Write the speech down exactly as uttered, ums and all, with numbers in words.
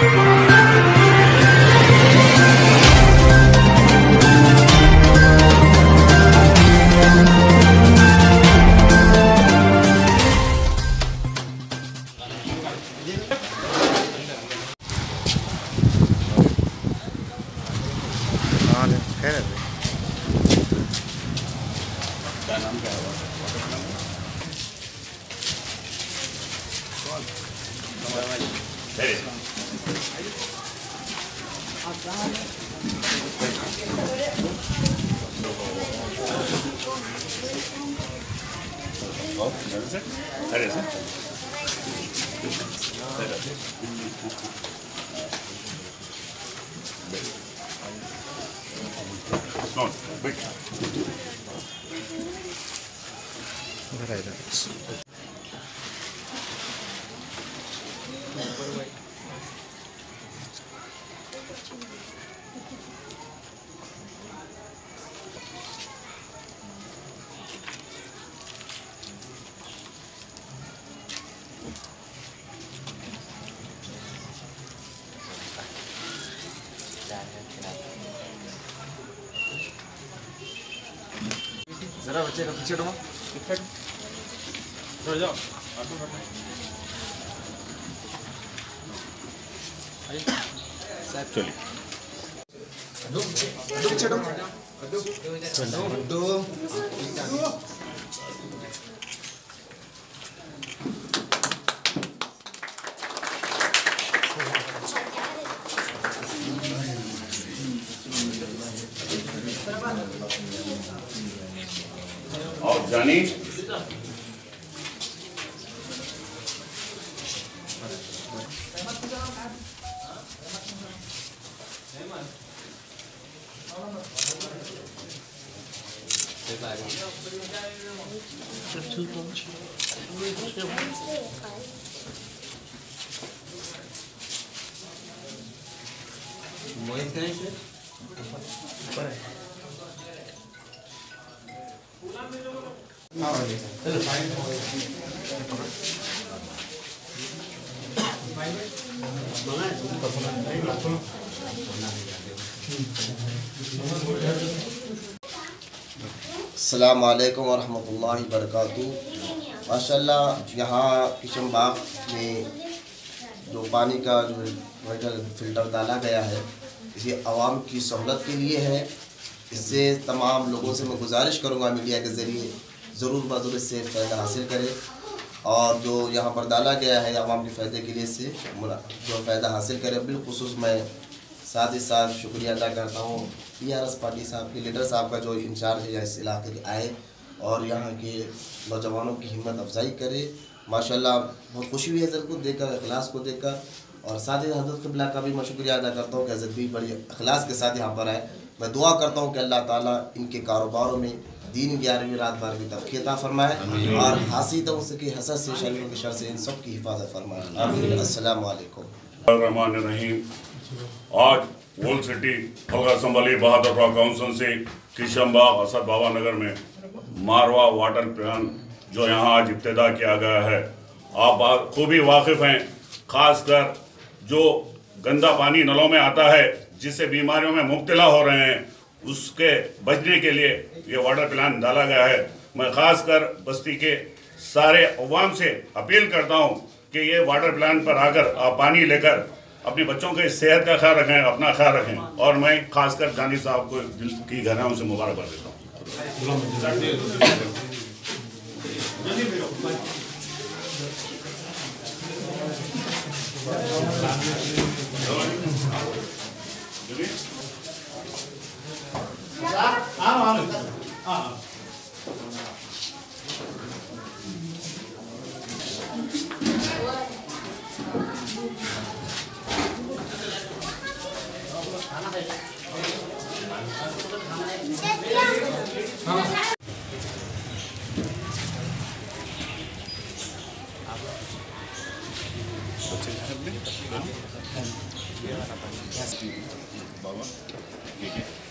क्या नाम क्या है? अरे सर Not big. जरा बच्चे का पीछे हटो, पीछे हटो जाओ, आटो हटो साहब चलिए दो दो पीछे हटो दो दो और जानी अस्सलाम वालेकुम वरहमतुल्लाहि वबरकातुहू। माशाल्लाह यहाँ किशनबाग में जो पानी का जो वाटर फ़िल्टर डाला गया है ये आवाम की सहूलत के लिए है। इससे तमाम लोगों से मैं गुजारिश करूँगा मीडिया के ज़रिए ज़रूर बज़रूर इससे फ़ायदा हासिल करें और जो यहाँ पर डाला गया है आवाम के फ़ायदे के लिए से जो फ़ायदा हासिल करें। बिलखुसूस मैं साथ ही साथ शुक्रिया अदा करता हूँ पी आर एस पार्टी साहब के लीडर साहब का जो इंचार्ज है इस इलाके के आए और यहाँ के नौजवानों की हिम्मत अफजाई करे। माशाल्लाह बहुत खुशी हुई हज़रत को देखकर, अखलास को देखकर, और साथ ही हज़रत क़िबला का भी मैं शुक्रिया अदा करता हूँ कि हज़रत भी बड़ी अखलास के साथ यहाँ पर आए। मैं दुआ करता हूँ कि अल्लाह ताला इनके कारोबारों में दीन ग्यारहवीं रात बारहवीं तरक्की अता फरमाए और हासिल तो उसके हसद से शरीरों के शर से इन सब की हिफाजत फरमाए। अस्सलाम वालेकुम। आज ओल्ड सिटी हल्का असम्बली बहादुर काउंसिल से किशनबाग असद बाबा नगर में मारवा वाटर प्लांट जो यहाँ आज इब्तिदा किया गया है, आप खूबी वाकिफ़ हैं। ख़ासकर जो गंदा पानी नलों में आता है जिससे बीमारियों में मुब्तला हो रहे हैं, उसके बचने के लिए ये वाटर प्लांट डाला गया है। मैं ख़ासकर बस्ती के सारे अवाम से अपील करता हूँ कि ये वाटर प्लांट पर आकर आप पानी लेकर अपने बच्चों के सेहत का ख्याल रखें, अपना ख्याल रखें। और मैं खासकर जानी साहब को दिल की गहराइयों से मुबारकबाद देता हूँ। बाबा